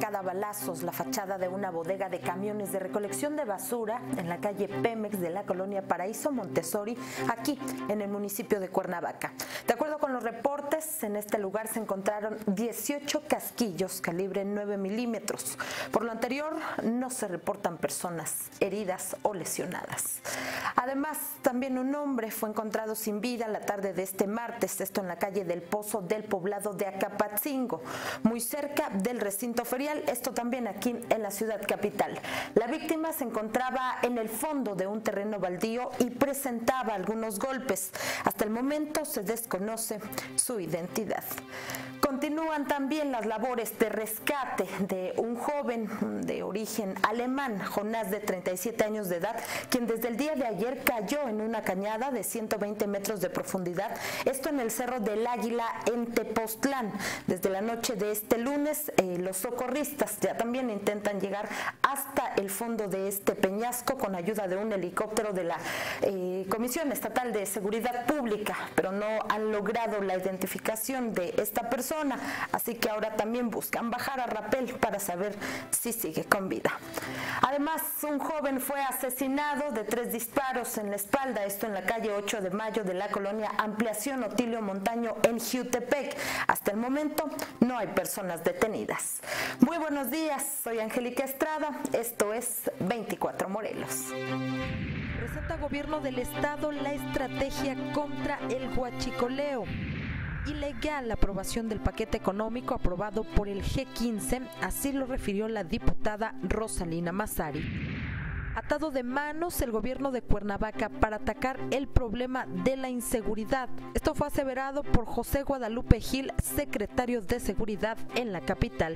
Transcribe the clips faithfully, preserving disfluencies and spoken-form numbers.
atacada a balazos la fachada de una bodega de camiones de recolección de basura en la calle Pemex de la colonia Paraíso Montessori, aquí en el municipio de Cuernavaca. De acuerdo con los reportes, en este lugar se encontraron dieciocho casquillos calibre nueve milímetros. Por lo anterior, no se reportan personas heridas o lesionadas. Además, también un hombre fue encontrado sin vida la tarde de este martes, esto en la calle del Pozo del poblado de Acapatzingo, muy cerca del recinto ferial, esto también aquí en la ciudad capital. La víctima se encontraba en el fondo de un terreno baldío y presentaba algunos golpes. Hasta el momento se desconoce su identidad. Continúan también las labores de rescate de un joven de origen alemán, Jonás, de treinta y siete años de edad, quien desde el día de ayer cayó en una cañada de ciento veinte metros de profundidad, esto en el Cerro del Águila en Tepoztlán. Desde la noche de este lunes, eh, los socorristas ya también intentan llegar hasta el fondo de este peñasco con ayuda de un helicóptero de la eh, Comisión Estatal de Seguridad Pública, pero no han logrado la identificación de esta persona, así que ahora también buscan bajar a rapel para saber si sigue con vida. Además, un joven fue asesinado de tres disparos en la espalda, esto en la calle ocho de mayo de la colonia Ampliación Otilio Montaño en Jiutepec. Hasta el momento no hay personas detenidas. Muy buenos días, soy Angélica Estrada, esto es veinticuatro Morelos. Presenta Gobierno del Estado la estrategia contra el huachicoleo. Ilegal la aprobación del paquete económico aprobado por el G quince, así lo refirió la diputada Rosalina Massari. Atado de manos el gobierno de Cuernavaca para atacar el problema de la inseguridad. Esto fue aseverado por José Guadalupe Gil, secretario de Seguridad en la capital.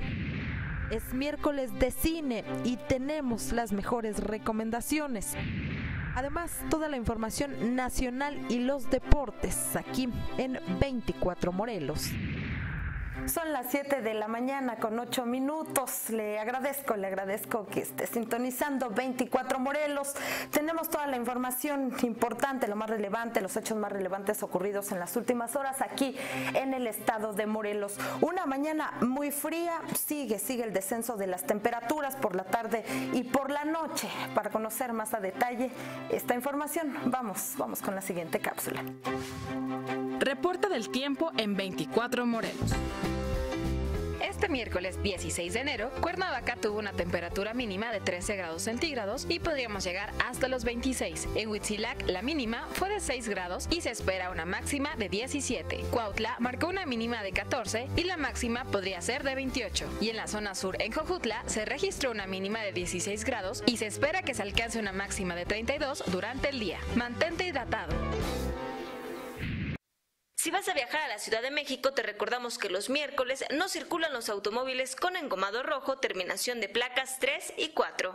Es miércoles de cine y tenemos las mejores recomendaciones. Además, toda la información nacional y los deportes aquí en veinticuatro Morelos. Son las siete de la mañana con ocho minutos. Le agradezco, le agradezco que esté sintonizando veinticuatro Morelos. Tenemos toda la información importante, lo más relevante, los hechos más relevantes ocurridos en las últimas horas aquí en el estado de Morelos. Una mañana muy fría, sigue, sigue el descenso de las temperaturas por la tarde y por la noche. Para conocer más a detalle esta información, vamos, vamos con la siguiente cápsula. Reporte del tiempo en veinticuatro Morelos. Este miércoles dieciséis de enero, Cuernavaca tuvo una temperatura mínima de trece grados centígrados y podríamos llegar hasta los veintiséis. En Huitzilac, la mínima fue de seis grados y se espera una máxima de diecisiete. Cuautla marcó una mínima de catorce y la máxima podría ser de veintiocho. Y en la zona sur, en Jojutla, se registró una mínima de dieciséis grados y se espera que se alcance una máxima de treinta y dos durante el día. Mantente hidratado. Si vas a viajar a la Ciudad de México, te recordamos que los miércoles no circulan los automóviles con engomado rojo, terminación de placas tres y cuatro.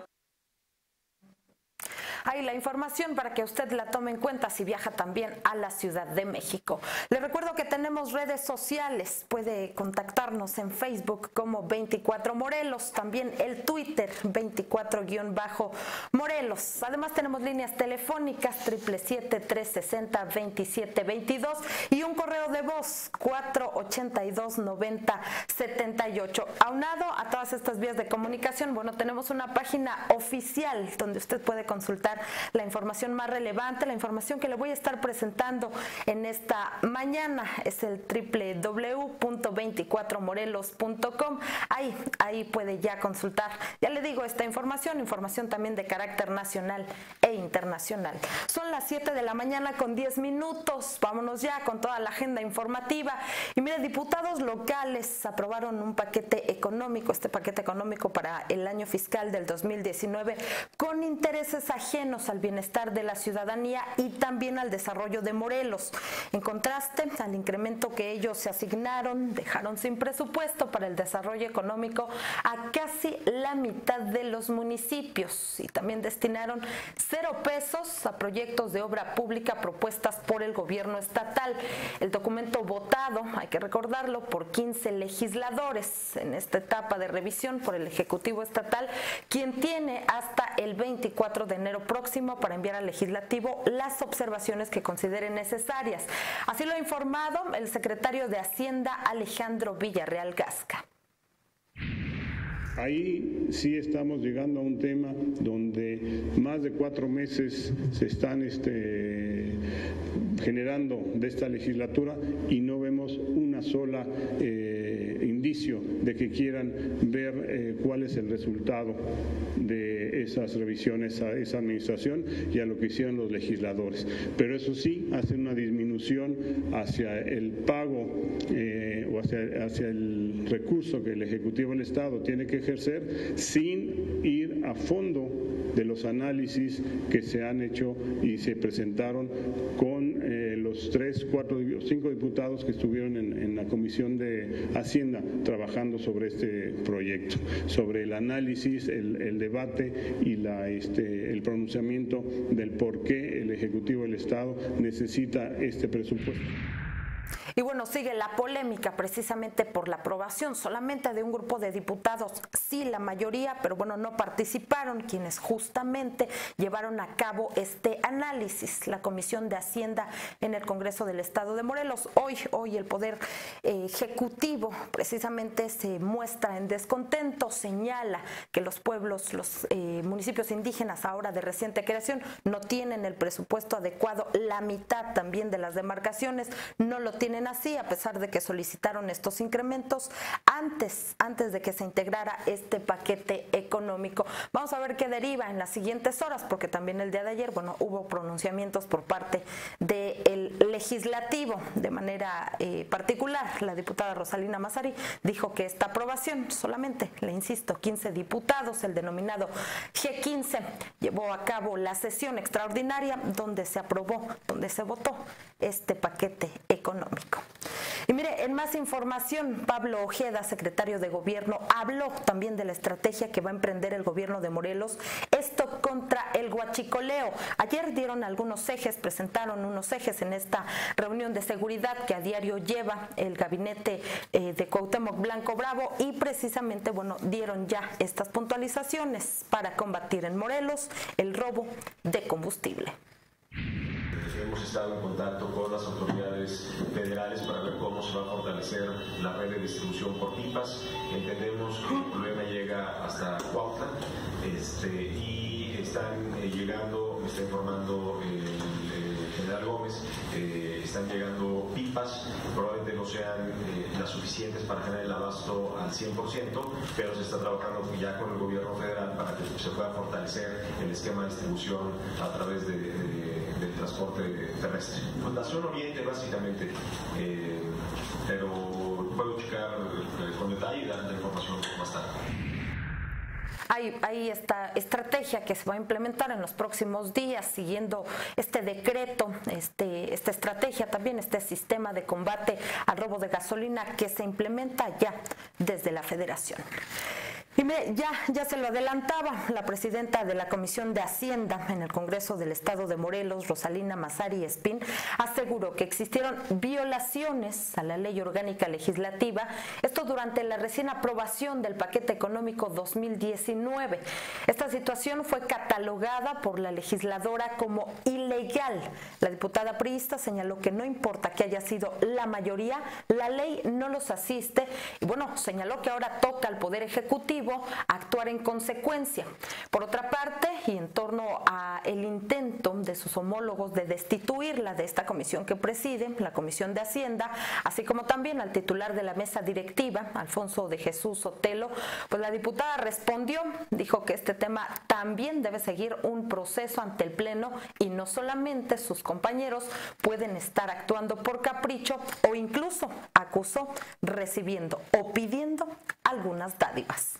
Ahí la información para que usted la tome en cuenta si viaja también a la Ciudad de México. Le recuerdo que tenemos redes sociales, puede contactarnos en Facebook como veinticuatro Morelos, también el Twitter veinticuatro Morelos. Además tenemos líneas telefónicas siete siete siete, tres seis cero, dos siete dos dos y un correo de voz cuatro ochenta y dos, noventa, setenta y ocho. Aunado a todas estas vías de comunicación, bueno, tenemos una página oficial donde usted puede consultar la información más relevante, la información que le voy a estar presentando en esta mañana. Es el doble u doble u doble u punto veinticuatro morelos punto com. Ahí, ahí puede ya consultar, ya le digo, esta información, información también de carácter nacional e internacional. Son las siete de la mañana con diez minutos. Vámonos ya con toda la agenda informativa. Y mire, diputados locales aprobaron un paquete económico, este paquete económico para el año fiscal del dos mil diecinueve, con intereses ajenos al bienestar de la ciudadanía y también al desarrollo de Morelos. En contraste al incremento que ellos se asignaron, dejaron sin presupuesto para el desarrollo económico a casi la mitad de los municipios y también destinaron cero pesos a proyectos de obra pública propuestas por el gobierno estatal. El documento votado, hay que recordarlo, por quince legisladores en esta etapa de revisión por el Ejecutivo Estatal, quien tiene hasta el veinticuatro de enero próximo para enviar al Legislativo las observaciones que consideren necesarias. Así lo ha informado el secretario de Hacienda, Alejandro Villarreal Gasca. Ahí sí estamos llegando a un tema donde más de cuatro meses se están este, generando de esta legislatura y no vemos una sola eh, indicio de que quieran ver eh, cuál es el resultado de esas revisiones a esa administración y a lo que hicieron los legisladores. Pero eso sí, hace una disminución hacia el pago eh, o hacia, hacia el recurso que el Ejecutivo del Estado tiene que ejercer sin ir a fondo de los análisis que se han hecho y se presentaron con eh, los tres, cuatro, cinco diputados que estuvieron en, en la Comisión de Hacienda trabajando sobre este proyecto, sobre el análisis, el, el debate y la, este, el pronunciamiento del por qué el Ejecutivo del Estado necesita este presupuesto. Y bueno, sigue la polémica precisamente por la aprobación solamente de un grupo de diputados, sí la mayoría, pero bueno, no participaron quienes justamente llevaron a cabo este análisis, la Comisión de Hacienda en el Congreso del Estado de Morelos. Hoy, hoy el Poder eh, Ejecutivo precisamente se muestra en descontento, señala que los pueblos, los eh, municipios indígenas ahora de reciente creación no tienen el presupuesto adecuado, la mitad también de las demarcaciones no lo tienen así, a pesar de que solicitaron estos incrementos antes, antes de que se integrara este paquete económico. Vamos a ver qué deriva en las siguientes horas, porque también el día de ayer, bueno, hubo pronunciamientos por parte del legislativo. De manera eh, particular, la diputada Rosalina Massari dijo que esta aprobación, solamente, le insisto, quince diputados, el denominado G quince, llevó a cabo la sesión extraordinaria donde se aprobó, donde se votó este paquete económico. Y mire, en más información, Pablo Ojeda, secretario de Gobierno, habló también de la estrategia que va a emprender el gobierno de Morelos, esto contra el huachicoleo. Ayer dieron algunos ejes, presentaron unos ejes en esta reunión de seguridad que a diario lleva el gabinete eh, de Cuauhtémoc Blanco Bravo y precisamente, bueno, dieron ya estas puntualizaciones para combatir en Morelos el robo de combustible. Hemos estado en contacto con las autoridades federales para ver cómo se va a fortalecer la red de distribución por pipas. Entendemos que el problema llega hasta Cuautla este, y están eh, llegando, me está informando el, el general Gómez, eh, están llegando pipas, probablemente no sean eh, las suficientes para generar el abasto al cien por ciento, pero se está trabajando ya con el gobierno federal para que se pueda fortalecer el esquema de distribución a través de, de del transporte terrestre. Pues la zona oriente básicamente, eh, pero puedo checar eh, con detalle y dar la información más tarde. Hay, hay esta estrategia que se va a implementar en los próximos días, siguiendo este decreto, este, esta estrategia también, este sistema de combate al robo de gasolina que se implementa ya desde la Federación. Y me, ya, ya se lo adelantaba la presidenta de la Comisión de Hacienda en el Congreso del Estado de Morelos, Rosalina Massari Espín, aseguró que existieron violaciones a la Ley Orgánica Legislativa, esto durante la recién aprobación del paquete económico dos mil diecinueve. Esta situación fue catalogada por la legisladora como ilegal. La diputada priista señaló que no importa que haya sido la mayoría, la ley no los asiste y bueno, señaló que ahora toca al Poder Ejecutivo actuar en consecuencia. Por otra parte, y en torno a el intento de sus homólogos de destituirla de esta comisión que preside, la Comisión de Hacienda, así como también al titular de la mesa directiva, Alfonso de Jesús Sotelo, pues la diputada respondió, dijo que este tema también debe seguir un proceso ante el Pleno y no solamente sus compañeros pueden estar actuando por capricho o incluso, acusó, recibiendo o pidiendo algunas dádivas.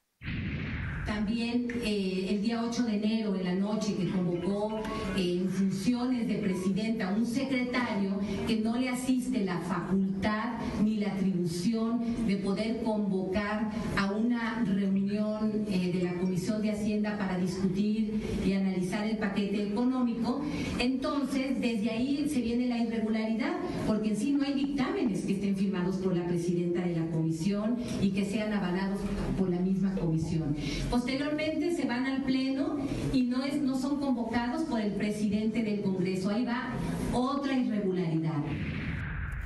También eh, el día ocho de enero en la noche que convocó eh, en funciones de presidenta un secretario que no le asiste la facultad ni la atribución de poder convocar a una reunión eh, de la Comisión de Hacienda para discutir y analizar el paquete económico. Entonces, desde ahí se viene la irregularidad, porque en sí no hay dictámenes que estén firmados por la presidenta de la comisión y que sean avalados por la misma comisión. Posteriormente se van al Pleno y no, es, no son convocados por el presidente del Congreso. Ahí va otra irregularidad. Ahí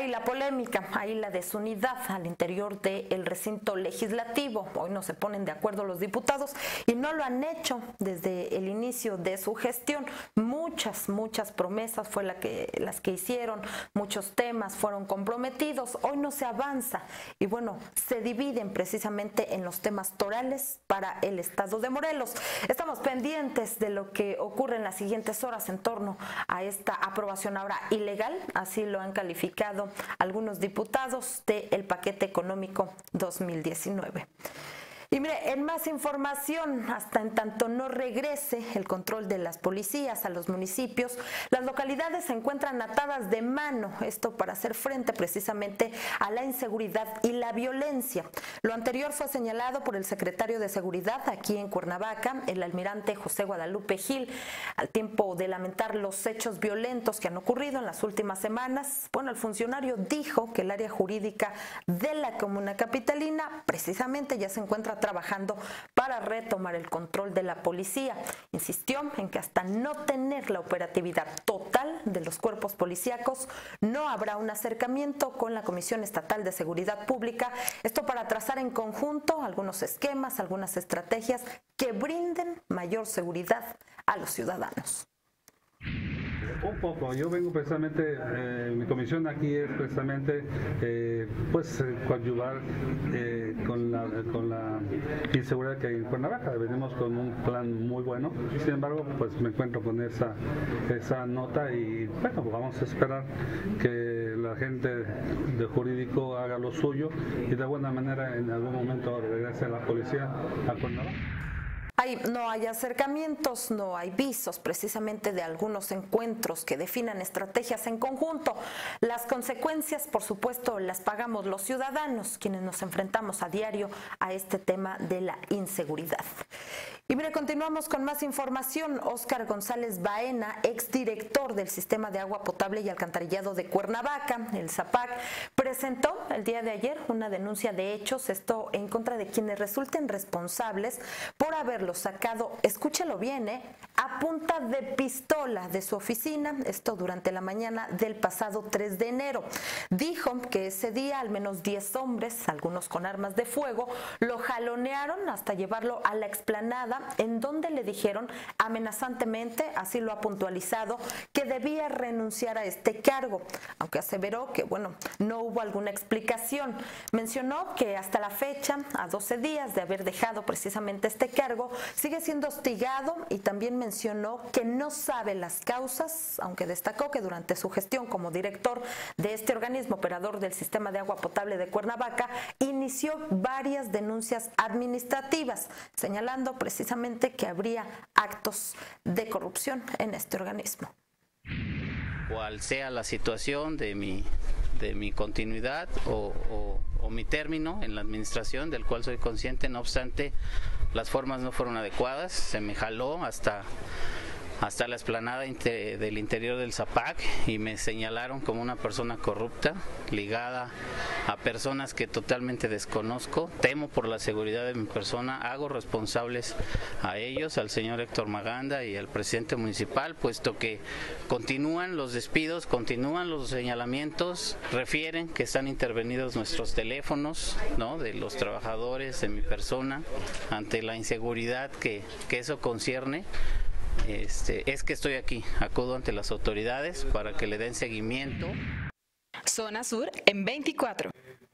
Hay la polémica, hay la desunidad al interior del recinto legislativo. Hoy no se ponen de acuerdo los diputados y no lo han hecho desde el inicio de su gestión. Muchas, muchas promesas fue la que, las que hicieron, muchos temas fueron comprometidos. Hoy no se avanza y bueno, se dividen precisamente en los temas torales para el estado de Morelos. Estamos pendientes de lo que ocurre en las siguientes horas en torno a esta aprobación ahora ilegal, así lo han calificado algunos diputados del paquete económico dos mil diecinueve. Y mire, en más información, hasta en tanto no regrese el control de las policías a los municipios, las localidades se encuentran atadas de mano, esto para hacer frente precisamente a la inseguridad y la violencia. Lo anterior fue señalado por el secretario de Seguridad aquí en Cuernavaca, el almirante José Guadalupe Gil, al tiempo de lamentar los hechos violentos que han ocurrido en las últimas semanas. Bueno, el funcionario dijo que el área jurídica de la comuna capitalina precisamente ya se encuentra trabajando para retomar el control de la policía. Insistió en que hasta no tener la operatividad total de los cuerpos policíacos, no habrá un acercamiento con la Comisión Estatal de Seguridad Pública, esto para trazar en conjunto algunos esquemas, algunas estrategias que brinden mayor seguridad a los ciudadanos. Un poco, yo vengo precisamente, eh, mi comisión aquí es precisamente eh, pues eh, coadyuvar eh, con, la, con la inseguridad que hay en Cuernavaca. Venimos con un plan muy bueno, sin embargo pues me encuentro con esa, esa nota y bueno, vamos a esperar que la gente de jurídico haga lo suyo y de alguna manera en algún momento regrese la policía a Cuernavaca. Hay, no hay acercamientos, no hay visos precisamente de algunos encuentros que definan estrategias en conjunto. Las consecuencias, por supuesto, las pagamos los ciudadanos, quienes nos enfrentamos a diario a este tema de la inseguridad. Y mire, continuamos con más información. Óscar González Baena, exdirector del Sistema de Agua Potable y Alcantarillado de Cuernavaca, el ZAPAC, presentó el día de ayer una denuncia de hechos, esto en contra de quienes resulten responsables por haberlo sacado, escúchelo bien, ¿eh? a punta de pistola de su oficina, esto durante la mañana del pasado tres de enero. Dijo que ese día al menos diez hombres, algunos con armas de fuego, lo jalonearon hasta llevarlo a la explanada, en donde le dijeron amenazantemente, así lo ha puntualizado, que debía renunciar a este cargo, aunque aseveró que, bueno, no hubo alguna explicación. Mencionó que hasta la fecha, a doce días de haber dejado precisamente este cargo, sigue siendo hostigado y también mencionó que no sabe las causas, aunque destacó que durante su gestión como director de este organismo operador del Sistema de Agua Potable de Cuernavaca, inició varias denuncias administrativas, señalando precisamente que habría actos de corrupción en este organismo. Cual sea la situación de mi, de mi continuidad o, o, o mi término en la administración, del cual soy consciente, no obstante, las formas no fueron adecuadas, se me jaló hasta... hasta la explanada inter, del interior del ZAPAC y me señalaron como una persona corrupta, ligada a personas que totalmente desconozco. Temo por la seguridad de mi persona, hago responsables a ellos, al señor Héctor Maganda y al presidente municipal, puesto que continúan los despidos, continúan los señalamientos, refieren que están intervenidos nuestros teléfonos, ¿no?, de los trabajadores, de mi persona, ante la inseguridad que, que eso concierne. Este, es que estoy aquí, acudo ante las autoridades para que le den seguimiento. Zona Sur en veinticuatro.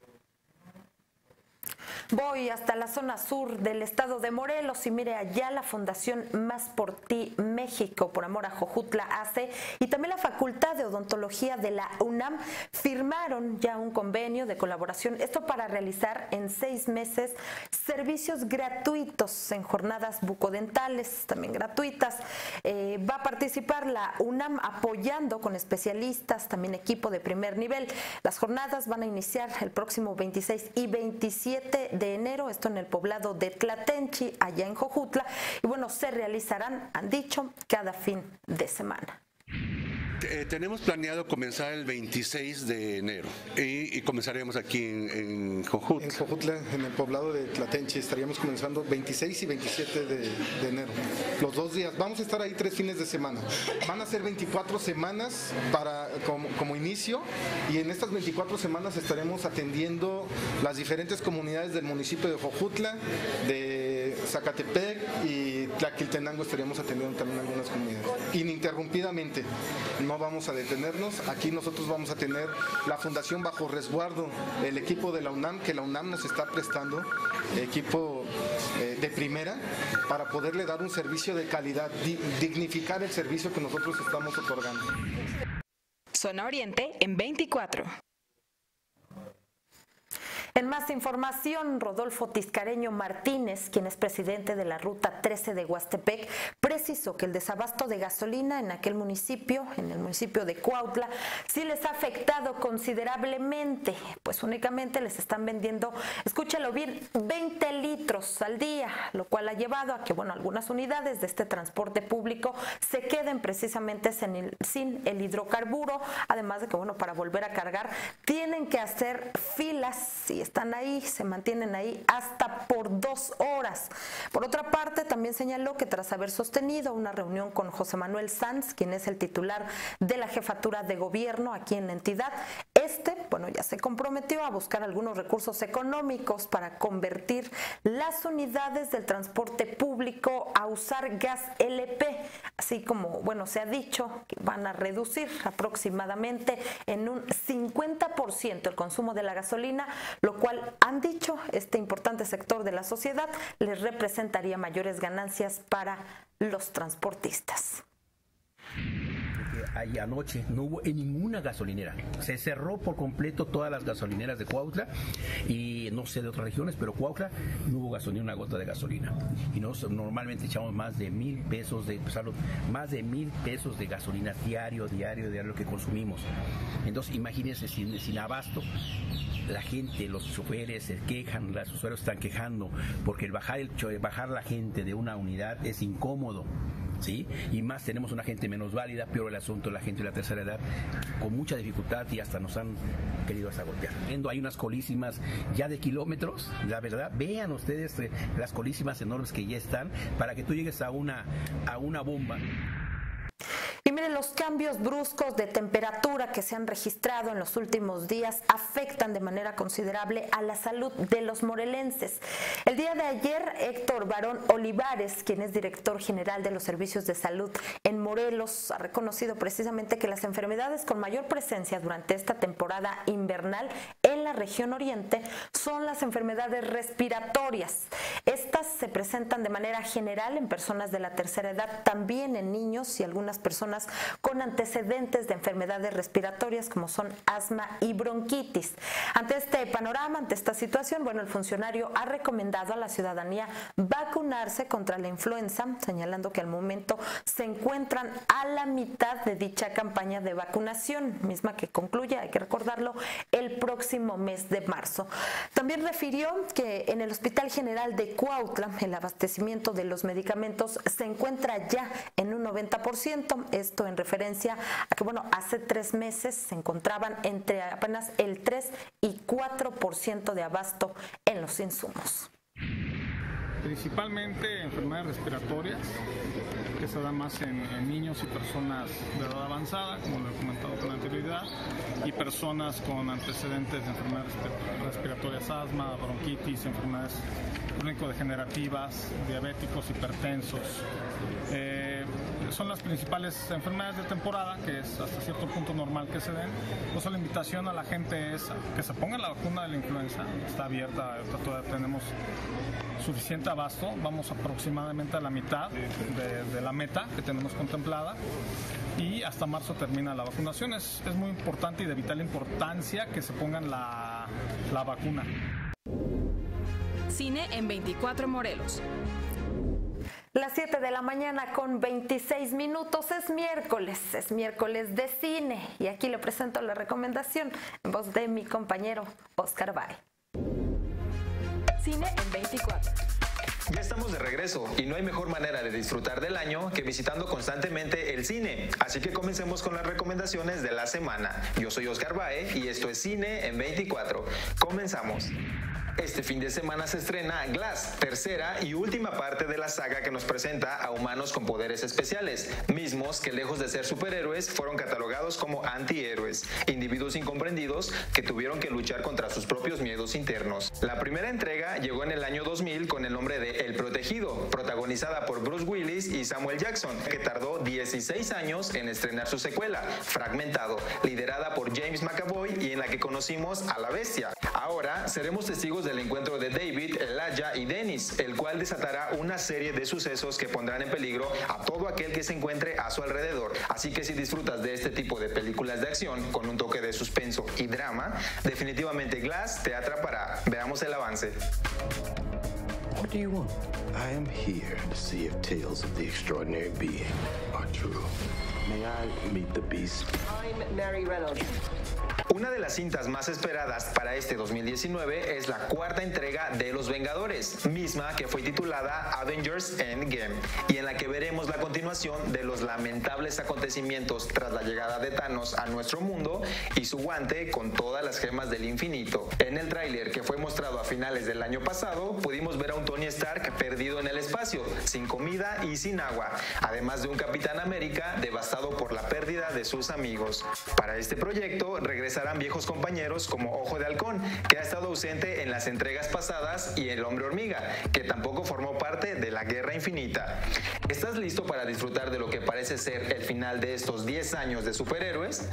Voy hasta la zona sur del estado de Morelos y mire, allá la Fundación Más por Ti México, por amor a Jojutla, hace y también la Facultad de Odontología de la UNAM firmaron ya un convenio de colaboración, esto para realizar en seis meses servicios gratuitos en jornadas bucodentales, también gratuitas. Eh, va a participar la UNAM apoyando con especialistas, también equipo de primer nivel. Las jornadas van a iniciar el próximo veintiséis y veintisiete de enero, esto en el poblado de Tlatenchi, allá en Jojutla, y bueno, se realizarán, han dicho, cada fin de semana. Eh, tenemos planeado comenzar el veintiséis de enero y, y comenzaremos aquí en, en Jojutla. En Jojutla, en el poblado de Tlatenchi, estaríamos comenzando veintiséis y veintisiete de, de enero. Los dos días. Vamos a estar ahí tres fines de semana. Van a ser veinticuatro semanas para, como, como inicio, y en estas veinticuatro semanas estaremos atendiendo las diferentes comunidades del municipio de Jojutla, de Zacatepec y Tlaquiltenango. Estaríamos atendiendo también algunas comunidades. Ininterrumpidamente. No vamos a detenernos. Aquí nosotros vamos a tener la Fundación Bajo Resguardo, el equipo de la UNAM, que la UNAM nos está prestando, equipo eh, de primera, para poderle dar un servicio de calidad, di dignificar el servicio que nosotros estamos otorgando. Zona Oriente en veinticuatro. En más información, Rodolfo Tiscareño Martínez, quien es presidente de la Ruta trece de Huastepec, precisó que el desabasto de gasolina en aquel municipio, en el municipio de Cuautla, sí les ha afectado considerablemente, pues únicamente les están vendiendo, escúchalo bien, veinte litros al día, lo cual ha llevado a que, bueno, algunas unidades de este transporte público se queden precisamente sin el, sin el hidrocarburo, además de que, bueno, para volver a cargar tienen que hacer filas y están ahí, se mantienen ahí hasta por dos horas. Por otra parte, también señaló que tras haber sostenido una reunión con José Manuel Sanz, quien es el titular de la jefatura de gobierno aquí en la entidad, este, bueno, ya se comprometió a buscar algunos recursos económicos para convertir las unidades del transporte público a usar gas L P, así como, bueno, se ha dicho que van a reducir aproximadamente en un cincuenta por ciento el consumo de la gasolina, lo cual han dicho este importante sector de la sociedad les representaría mayores ganancias para los transportistas. Ahí anoche no hubo en ninguna gasolinera, se cerró por completo todas las gasolineras de Cuautla y no sé de otras regiones, pero Cuautla no hubo gasolina, una gota de gasolina, y nos, normalmente echamos más de mil pesos de más de mil pesos de gasolina diario, diario, diario que consumimos. Entonces imagínense sin, sin abasto, la gente, los choferes se quejan, los usuarios están quejando porque el bajar, el bajar la gente de una unidad es incómodo. ¿Sí? Y más tenemos una gente menos válida, peor el asunto de la gente de la tercera edad, con mucha dificultad y hasta nos han querido hasta golpear. Hay unas colísimas ya de kilómetros, la verdad, vean ustedes las colísimas enormes que ya están, para que tú llegues a una, a una bomba. Y miren, los cambios bruscos de temperatura que se han registrado en los últimos días afectan de manera considerable a la salud de los morelenses. El día de ayer, Héctor Barón Olivares, quien es director general de los servicios de salud en Morelos, ha reconocido precisamente que las enfermedades con mayor presencia durante esta temporada invernal en la región oriente son las enfermedades respiratorias. Estas se presentan de manera general en personas de la tercera edad, también en niños y algunas personas con antecedentes de enfermedades respiratorias como son asma y bronquitis. Ante este panorama, ante esta situación, bueno, el funcionario ha recomendado a la ciudadanía vacunarse contra la influenza, señalando que al momento se encuentran a la mitad de dicha campaña de vacunación, misma que concluye, hay que recordarlo, el próximo mes de marzo. También refirió que en el Hospital General de Cuautla el abastecimiento de los medicamentos se encuentra ya en un noventa por ciento. Esto en referencia a que, bueno, hace tres meses se encontraban entre apenas el tres y cuatro por ciento de abasto en los insumos. Principalmente enfermedades respiratorias, que se da más en, en niños y personas de edad avanzada, como lo he comentado con anterioridad, y personas con antecedentes de enfermedades respiratorias, asma, bronquitis, enfermedades crónico-degenerativas, diabéticos, hipertensos. Eh, son las principales enfermedades de temporada, que es hasta cierto punto normal que se den. Por eso la invitación a la gente es que se ponga la vacuna de la influenza, está abierta, todavía tenemos suficiente abasto, vamos aproximadamente a la mitad de, de la meta que tenemos contemplada y hasta marzo termina la vacunación. Es, es muy importante y de vital importancia que se pongan la, la vacuna. Cine en veinticuatro Morelos. Las siete de la mañana con veintiséis minutos, es miércoles, es miércoles de cine y aquí le presento la recomendación en voz de mi compañero Oscar Bay. Cine en veinticuatro. Ya estamos de regreso y no hay mejor manera de disfrutar del año que visitando constantemente el cine. Así que comencemos con las recomendaciones de la semana. Yo soy Oscar Bae y esto es Cine en veinticuatro. Comenzamos. Este fin de semana se estrena Glass, tercera y última parte de la saga que nos presenta a humanos con poderes especiales, mismos que lejos de ser superhéroes fueron catalogados como antihéroes, individuos incomprendidos que tuvieron que luchar contra sus propios miedos internos. La primera entrega llegó en el año dos mil con el nombre de El Protegido, protagonizada por Bruce Willis y Samuel Jackson, que tardó dieciséis años en estrenar su secuela, Fragmentado, liderada por James McAvoy y en la que conocimos a la Bestia. Ahora seremos testigos del encuentro de David, Elijah y Dennis, el cual desatará una serie de sucesos que pondrán en peligro a todo aquel que se encuentre a su alrededor. Así que si disfrutas de este tipo de películas de acción con un toque de suspenso y drama, definitivamente Glass te atrapará. Veamos el avance. What do you want? I am here to see if tales of the extraordinary being are true. May I meet the beast? I'm Mary Reynolds. Una de las cintas más esperadas para este dos mil diecinueve es la cuarta entrega de Los Vengadores, misma que fue titulada Avengers Endgame, y en la que veremos la continuación de los lamentables acontecimientos tras la llegada de Thanos a nuestro mundo y su guante con todas las gemas del infinito. En el tráiler que fue mostrado a finales del año pasado, pudimos ver a un Tony Stark perdido en el espacio, sin comida y sin agua, además de un Capitán América devastado por la pérdida de sus amigos. Para este proyecto regresarán viejos compañeros como Ojo de Halcón, que ha estado ausente en las entregas pasadas, y el Hombre Hormiga, que tampoco formó parte de la Guerra Infinita. ¿Estás listo para disfrutar de lo que parece ser el final de estos diez años de superhéroes?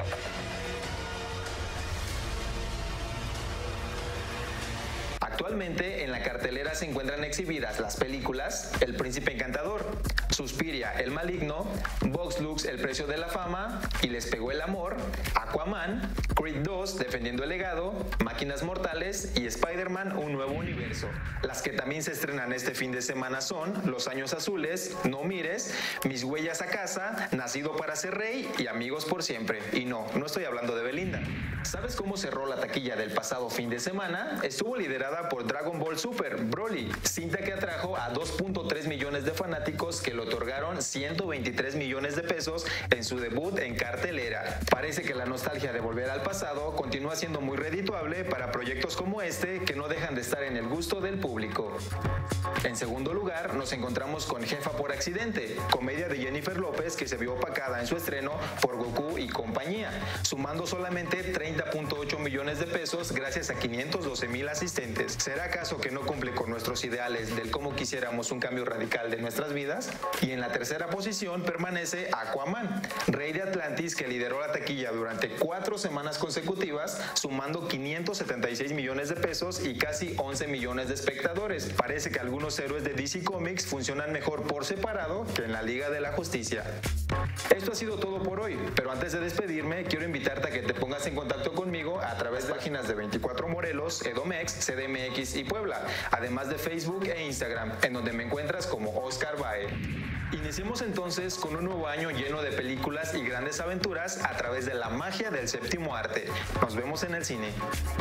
Actualmente en la cartelera se encuentran exhibidas las películas El Príncipe Encantador, Suspiria, El Maligno, Vox Lux, El Precio de la Fama y Les Pegó el Amor, Aquaman, Creed dos, Defendiendo el Legado, Máquinas Mortales y Spider-Man, Un Nuevo Universo. Las que también se estrenan este fin de semana son Los Años Azules, No Mires, Mis Huellas a Casa, Nacido para Ser Rey y Amigos por Siempre. Y no, no estoy hablando de Belinda. ¿Sabes cómo cerró la taquilla del pasado fin de semana? Estuvo liderada por Dragon Ball Super, Broly, cinta que atrajo a dos punto tres millones de fanáticos que le otorgaron ciento veintitrés millones de pesos en su debut en cartelera. Parece que la nostalgia de volver al pasado continúa siendo muy redituable para proyectos como este, que no dejan de estar en el gusto del público. En segundo lugar, nos encontramos con Jefa por Accidente, comedia de Jennifer López que se vio opacada en su estreno por Goku y compañía, sumando solamente treinta punto ocho millones de pesos gracias a quinientos doce mil asistentes. ¿Será acaso que no cumple con nuestros ideales del cómo quisiéramos un cambio radical de nuestras vidas? Y en la tercera posición permanece Aquaman, Rey de Atlantis, que lideró la taquilla durante cuatro semanas consecutivas, sumando quinientos setenta y seis millones de pesos y casi once millones de espectadores. Parece que algunos héroes de D C Comics funcionan mejor por separado que en la Liga de la Justicia. Esto ha sido todo por hoy, pero antes de despedirme quiero invitarte a que te pongas en contacto conmigo a través de páginas de veinticuatro Morelos, Edomex, C D M X y Puebla, además de Facebook e Instagram, en donde me encuentras como Oscar Bae. Iniciemos entonces con un nuevo año lleno de películas y grandes aventuras a través de la magia del séptimo arte. Nos vemos en el cine.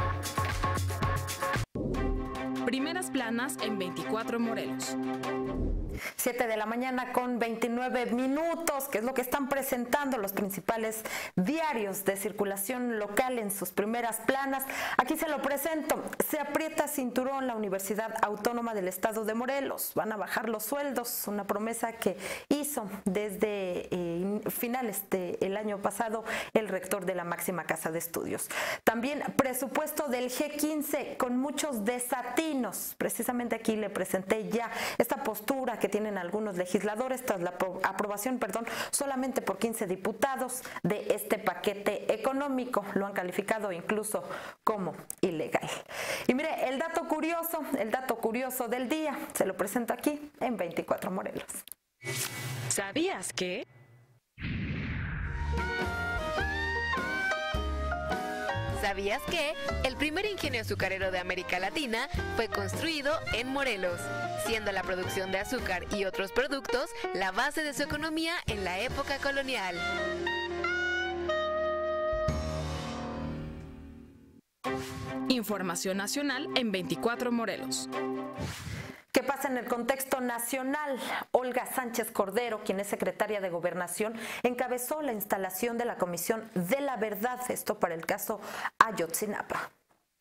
Primeras planas en veinticuatro Morelos. siete de la mañana con veintinueve minutos, que es lo que están presentando los principales diarios de circulación local en sus primeras planas. Aquí se lo presento. Se aprieta cinturón la Universidad Autónoma del Estado de Morelos. Van a bajar los sueldos, una promesa que hizo desde eh, finales del año pasado el rector de la máxima casa de estudios. También presupuesto del G quince con muchos desatinos. Precisamente aquí le presenté ya esta postura que tienen algunos legisladores tras la aprobación, perdón, solamente por quince diputados de este paquete económico. Lo han calificado incluso como ilegal. Y mire, el dato curioso, el dato curioso del día, se lo presento aquí en veinticuatro Morelos. ¿Sabías que? ¿Sabías que el primer ingenio azucarero de América Latina fue construido en Morelos, siendo la producción de azúcar y otros productos la base de su economía en la época colonial? Información nacional en veinticuatro Morelos. ¿Qué pasa en el contexto nacional? Olga Sánchez Cordero, quien es secretaria de Gobernación, encabezó la instalación de la Comisión de la Verdad, esto para el caso Ayotzinapa.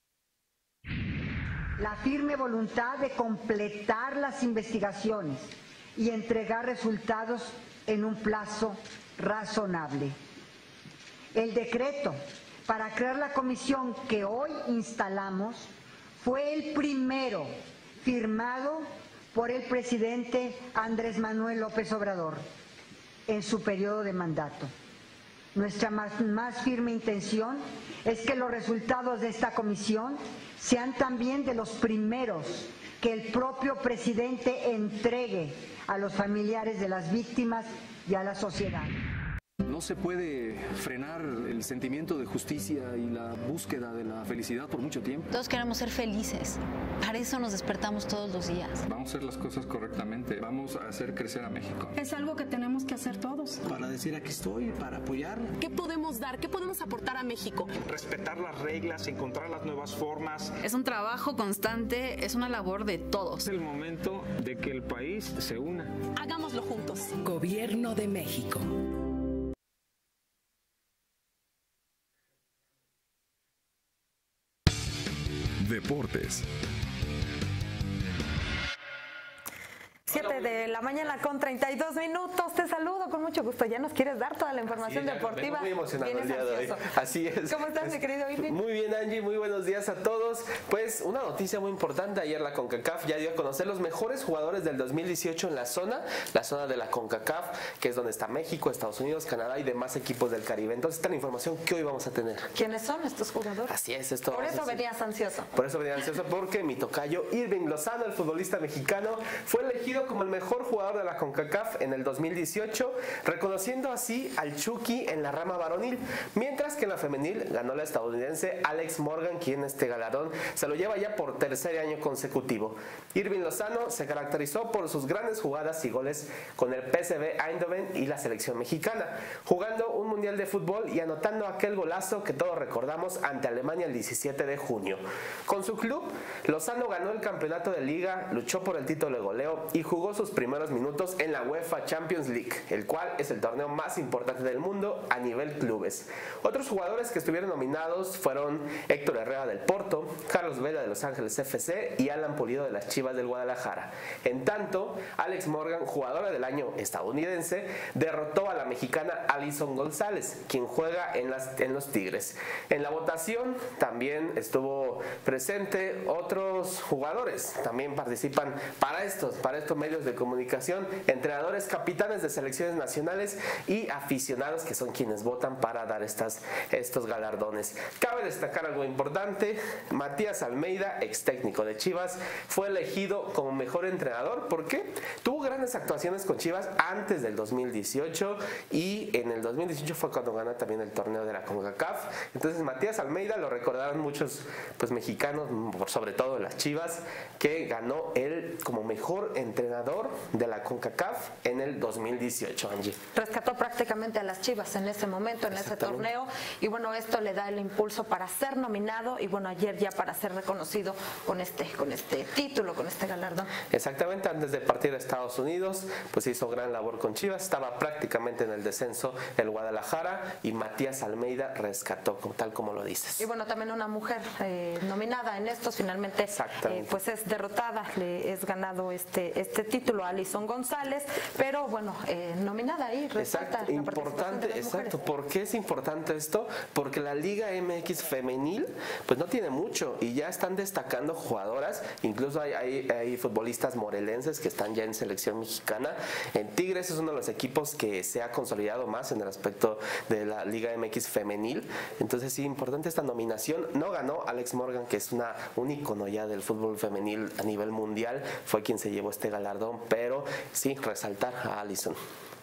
La firme voluntad de completar las investigaciones y entregar resultados en un plazo razonable. El decreto para crear la comisión que hoy instalamos fue el primero firmado por el presidente Andrés Manuel López Obrador en su periodo de mandato. Nuestra más, más firme intención es que los resultados de esta comisión sean también de los primeros que el propio presidente entregue a los familiares de las víctimas y a la sociedad. No se puede frenar el sentimiento de justicia y la búsqueda de la felicidad por mucho tiempo. Todos queremos ser felices. Para eso nos despertamos todos los días. Vamos a hacer las cosas correctamente. Vamos a hacer crecer a México. Es algo que tenemos que hacer todos. Para decir aquí estoy, para apoyar. ¿Qué podemos dar? ¿Qué podemos aportar a México? Respetar las reglas, encontrar las nuevas formas. Es un trabajo constante, es una labor de todos. Es el momento de que el país se una. Hagámoslo juntos. Gobierno de México. Deportes. siete de la mañana con treinta y dos minutos. Te saludo con mucho gusto. Ya nos quieres dar toda la información sí, deportiva. Muy emocionado el día de hoy. Así es. ¿Cómo estás, mi querido Irving? Muy bien, Angie. Muy buenos días a todos. Pues una noticia muy importante. Ayer la CONCACAF ya dio a conocer los mejores jugadores del dos mil dieciocho en la zona, la zona de la CONCACAF, que es donde está México, Estados Unidos, Canadá y demás equipos del Caribe. Entonces, esta es la información que hoy vamos a tener. ¿Quiénes son estos jugadores? Así es. Esto Por eso venías ansioso. Por eso venía ansioso, porque mi tocayo Irving Lozano, el futbolista mexicano, fue elegido como el mejor jugador de la CONCACAF en el dos mil dieciocho, reconociendo así al Chucky en la rama varonil, mientras que en la femenil ganó la estadounidense Alex Morgan, quien este galardón se lo lleva ya por tercer año consecutivo. Irving Lozano se caracterizó por sus grandes jugadas y goles con el P S V Eindhoven y la selección mexicana, jugando un mundial de fútbol y anotando aquel golazo que todos recordamos ante Alemania el diecisiete de junio. Con su club, Lozano ganó el campeonato de liga, luchó por el título de goleo y jugó sus primeros minutos en la UEFA Champions League, el cual es el torneo más importante del mundo a nivel clubes. Otros jugadores que estuvieron nominados fueron Héctor Herrera del Porto, Carlos Vela de Los Ángeles F C y Alan Pulido de las Chivas del Guadalajara. En tanto, Alex Morgan, jugadora del año estadounidense, derrotó a la mexicana Alison González, quien juega en, las, en los Tigres. En la votación también estuvo presente otros jugadores, también participan para estos, para estos medios de comunicación, entrenadores, capitanes de selecciones nacionales y aficionados, que son quienes votan para dar estas, estos galardones. Cabe destacar algo importante: Matías Almeida, ex técnico de Chivas, fue elegido como mejor entrenador. ¿Por qué? Tuvo grandes actuaciones con Chivas antes del dos mil dieciocho y en el dos mil dieciocho fue cuando gana también el torneo de la CONCACAF. Entonces Matías Almeida lo recordaron muchos pues mexicanos, sobre todo las Chivas, que ganó él como mejor entrenador de la CONCACAF en el dos mil dieciocho, Angie. Rescató prácticamente a las Chivas en ese momento, en ese torneo, y bueno, esto le da el impulso para ser nominado y bueno, ayer ya para ser reconocido con este, con este título, con este galardón. Exactamente, antes de partir a Estados Unidos, pues hizo gran labor con Chivas, estaba prácticamente en el descenso el Guadalajara y Matías Almeida rescató, tal como lo dices. Y bueno, también una mujer eh, nominada en estos, finalmente eh, pues es derrotada, le es ganado este, este título a Alison González, pero bueno, eh, nominada ahí, resalta exacto, importante, exacto. ¿Por qué es importante esto? Porque la Liga M X femenil pues no tiene mucho y ya están destacando jugadoras, incluso hay, hay, hay futbolistas morelenses que están ya en selección mexicana. En Tigres es uno de los equipos que se ha consolidado más en el aspecto de la Liga M X femenil, entonces sí, importante esta nominación. No ganó Alex Morgan, que es una, un ícono ya del fútbol femenil a nivel mundial, fue quien se llevó este galardón, pero sí, resaltar a Alison.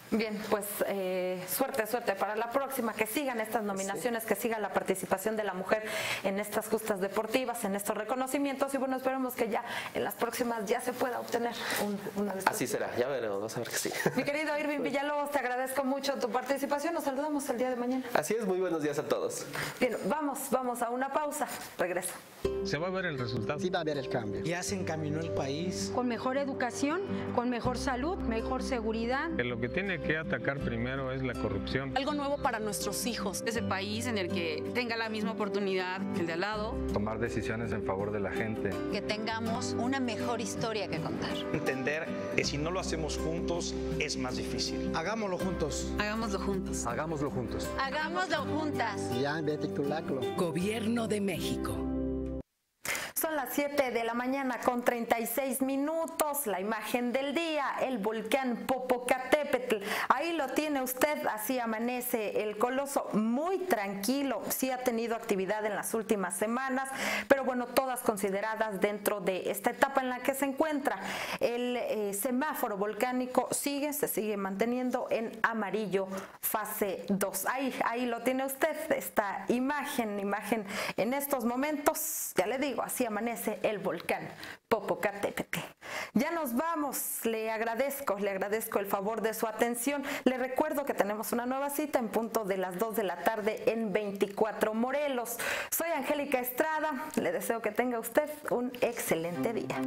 Bien, pues eh, suerte, suerte para la próxima, que sigan estas nominaciones, sí. que siga la participación de la mujer en estas justas deportivas, en estos reconocimientos y bueno, esperemos que ya en las próximas ya se pueda obtener un, una de estas. Así será, ya veremos, vamos a ver que sí. Mi querido Irving Villalobos, te agradezco mucho tu participación, nos saludamos el día de mañana. Así es, muy buenos días a todos. Bien, vamos, vamos a una pausa, regreso. Se va a ver el resultado. Sí va a haber el cambio. Ya se encaminó el país. Con mejor educación, con mejor salud, mejor seguridad. Que lo que tiene que atacar primero es la corrupción. Algo nuevo para nuestros hijos. Ese país en el que tenga la misma oportunidad que el de al lado. Tomar decisiones en favor de la gente. Que tengamos una mejor historia que contar. Entender que si no lo hacemos juntos es más difícil. Hagámoslo juntos. Hagámoslo juntos. Hagámoslo juntos. Hagámoslo juntas. Ya, vete culaclo. Gobierno de México. Son las siete de la mañana con treinta y seis minutos, la imagen del día, el volcán Popocatépetl. Ahí lo tiene usted, así amanece el coloso, muy tranquilo, sí ha tenido actividad en las últimas semanas, pero bueno, todas consideradas dentro de esta etapa en la que se encuentra. El eh, semáforo volcánico sigue, se sigue manteniendo en amarillo fase dos. Ahí, ahí lo tiene usted, esta imagen, imagen en estos momentos, ya le digo, así amanece el volcán Popocatépetl. Ya nos vamos, le agradezco, le agradezco el favor de su atención. Le recuerdo que tenemos una nueva cita en punto de las dos de la tarde en veinticuatro Morelos. Soy Angélica Estrada, le deseo que tenga usted un excelente día.